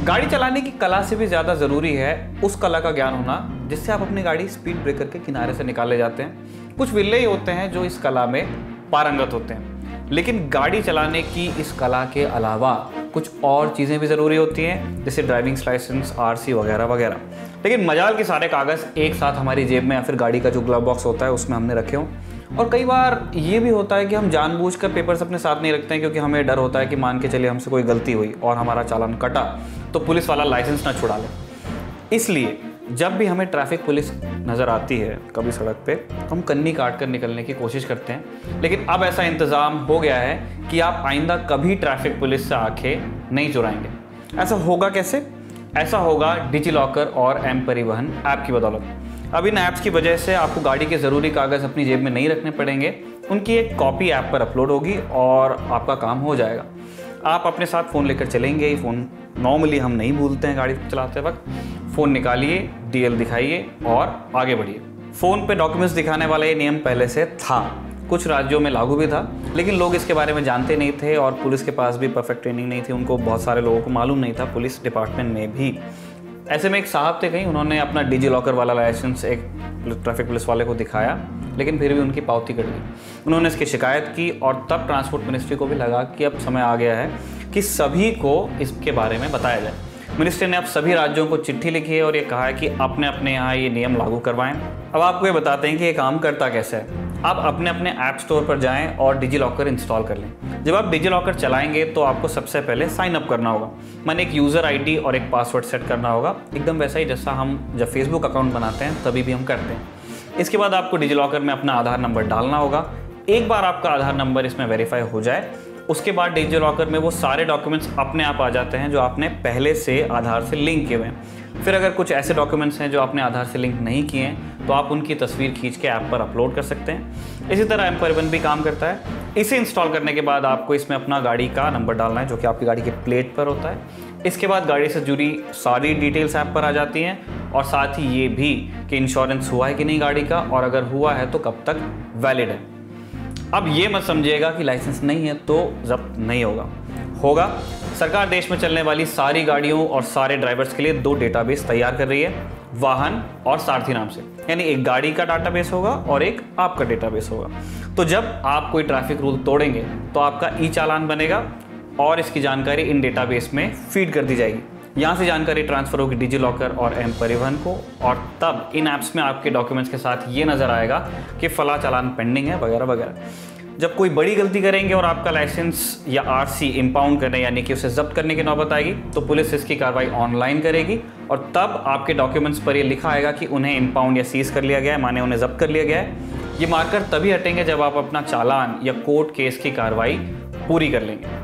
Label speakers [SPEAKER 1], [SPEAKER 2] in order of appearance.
[SPEAKER 1] गाड़ी चलाने की कला से भी ज़्यादा ज़रूरी है उस कला का ज्ञान होना जिससे आप अपनी गाड़ी स्पीड ब्रेकर के किनारे से निकाले जाते हैं। कुछ विल्ले ही होते हैं जो इस कला में पारंगत होते हैं, लेकिन गाड़ी चलाने की इस कला के अलावा कुछ और चीज़ें भी ज़रूरी होती हैं, जैसे ड्राइविंग लाइसेंस, आरसी वगैरह वगैरह। लेकिन मजाल के सारे कागज़ एक साथ हमारी जेब में या फिर गाड़ी का जो ग्लव बॉक्स होता है उसमें हमने रखे हों। और कई बार ये भी होता है कि हम जानबूझकर पेपर्स अपने साथ नहीं रखते हैं, क्योंकि हमें डर होता है कि मान के चलिए हमसे कोई गलती हुई और हमारा चालान कटा तो पुलिस वाला लाइसेंस ना छुड़ा ले। इसलिए जब भी हमें ट्रैफिक पुलिस नज़र आती है कभी सड़क पे, तो हम कन्नी काट कर निकलने की कोशिश करते हैं। लेकिन अब ऐसा इंतज़ाम हो गया है कि आप आइंदा कभी ट्रैफिक पुलिस से आंखें नहीं चुराएंगे। ऐसा होगा कैसे? ऐसा होगा डिजिलॉकर और mParivahan ऐप की बदौलत। अब इन ऐप्स की वजह से आपको गाड़ी के ज़रूरी कागज़ अपनी जेब में नहीं रखने पड़ेंगे, उनकी एक कॉपी ऐप पर अपलोड होगी और आपका काम हो जाएगा। आप अपने साथ फ़ोन लेकर चलेंगे ही, फ़ोन नॉर्मली हम नहीं भूलते हैं गाड़ी चलाते वक्त। फ़ोन निकालिए, डीएल दिखाइए और आगे बढ़िए। फ़ोन पे डॉक्यूमेंट्स दिखाने वाला ये नियम पहले से था, कुछ राज्यों में लागू भी था, लेकिन लोग इसके बारे में जानते नहीं थे और पुलिस के पास भी परफेक्ट ट्रेनिंग नहीं थी। उनको बहुत सारे लोगों को मालूम नहीं था, पुलिस डिपार्टमेंट में भी। ऐसे में एक साहब थे कहीं, उन्होंने अपना डिजिलॉकर वाला लाइसेंस एक ट्रैफिक पुलिस वाले को दिखाया, लेकिन फिर भी उनकी पावती कट गई। उन्होंने इसकी शिकायत की और तब ट्रांसपोर्ट मिनिस्ट्री को भी लगा कि अब समय आ गया है कि सभी को इसके बारे में बताया जाए। मिनिस्ट्री ने अब सभी राज्यों को चिट्ठी लिखी है और ये कहा है कि अपने अपने यहाँ ये नियम लागू करवाएं। अब आपको ये बताते हैं कि ये काम करता कैसे है। आप अपने अपने ऐप स्टोर पर जाएं और डिजिलॉकर इंस्टॉल कर लें। जब आप डिजिलॉकर चलाएंगे तो आपको सबसे पहले साइन अप करना होगा, माने एक यूज़र आईडी और एक पासवर्ड सेट करना होगा, एकदम वैसा ही जैसा हम जब फेसबुक अकाउंट बनाते हैं तभी भी हम करते हैं। इसके बाद आपको डिजिलॉकर में अपना आधार नंबर डालना होगा। एक बार आपका आधार नंबर इसमें वेरीफाई हो जाए, उसके बाद डिजिलॉकर में वो सारे डॉक्यूमेंट्स अपने आप आ जाते हैं जो आपने पहले से आधार से लिंक किए हुए हैं। फिर अगर कुछ ऐसे डॉक्यूमेंट्स हैं जो आपने आधार से लिंक नहीं किए हैं तो आप उनकी तस्वीर खींच के ऐप पर अपलोड कर सकते हैं। इसी तरह mParivahan भी काम करता है। इसे इंस्टॉल करने के बाद आपको इसमें अपना गाड़ी का नंबर डालना है जो कि आपकी गाड़ी के प्लेट पर होता है। इसके बाद गाड़ी से जुड़ी सारी डिटेल्स ऐप पर आ जाती हैं और साथ ही ये भी कि इंश्योरेंस हुआ है कि नहीं गाड़ी का, और अगर हुआ है तो कब तक वैलिड है। अब ये मत समझिएगा कि लाइसेंस नहीं है तो जब्त नहीं होगा। सरकार देश में चलने वाली सारी गाड़ियों और सारे ड्राइवर्स के लिए 2 डेटाबेस तैयार कर रही है, वाहन और सारथी नाम से। यानी एक गाड़ी का डाटाबेस होगा और एक आपका डेटाबेस होगा। तो जब आप कोई ट्रैफिक रूल तोड़ेंगे तो आपका ई चालान बनेगा और इसकी जानकारी इन डेटाबेस में फीड कर दी जाएगी। यहाँ से जानकारी ट्रांसफ़र होगी डिजिलॉकर और mParivahan को, और तब इन ऐप्स में आपके डॉक्यूमेंट्स के साथ ये नज़र आएगा कि फला चालान पेंडिंग है वगैरह वगैरह। जब कोई बड़ी गलती करेंगे और आपका लाइसेंस या आरसी इंपाउंड करने यानी कि उसे जब्त करने की नौबत आएगी तो पुलिस इसकी कार्रवाई ऑनलाइन करेगी और तब आपके डॉक्यूमेंट्स पर ये लिखा आएगा कि उन्हें इंपाउंड या सीज कर लिया गया है, माने उन्हें जब्त कर लिया गया है। ये मार्कर तभी हटेंगे जब आप अपना चालान या कोर्ट केस की कार्रवाई पूरी कर लेंगे।